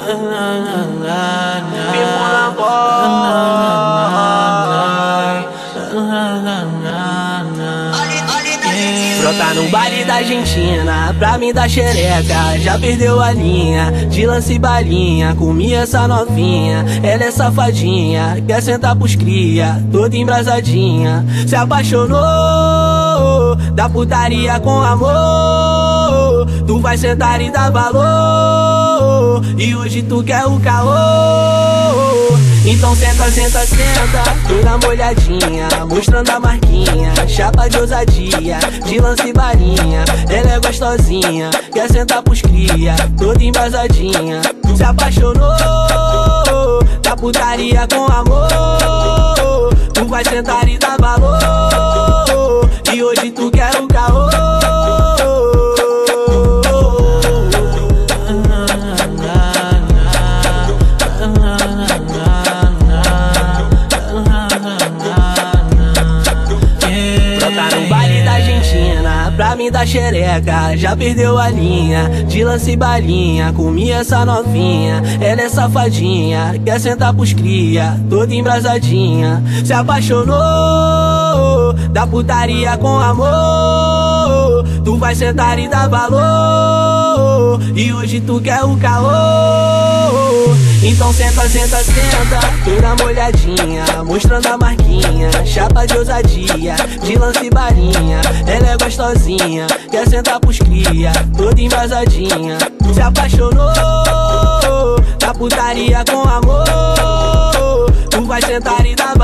Pimona Brota no baile da Argentina, pra mim da xereca, já perdeu a linha, de lance e balinha, comi essa novinha, ela é safadinha, quer sentar pros cria, toda embrasadinha, se apaixonou, da putaria com amor, tu vai sentar e dar valor, e hoje tu quer o caô. Então senta, senta, senta, toda molhadinha, mostrando a marquinha, chapa de ousadia, de lance e balinha, ela é gostosinha, quer sentar pros cria, toda embasadinha, se apaixonou, da putaria com amor, tu vai sentar e dar valor, e hoje tu quer o caô. Pra mim da xereca, já perdeu a linha, de lance e balinha, comi essa novinha, ela é safadinha, quer sentar pros cria, toda embrasadinha, se apaixonou, da putaria com amor, tu vai sentar e dar valor, e hoje tu quer o caô. Então senta, senta, senta, toda molhadinha, mostrando a marquinha, chapa de ousadia, de lance e balinha, ela é gostosinha, quer sentar pros cria, toda embasadinha, se apaixonou, da putaria com amor, tu vai sentar e dar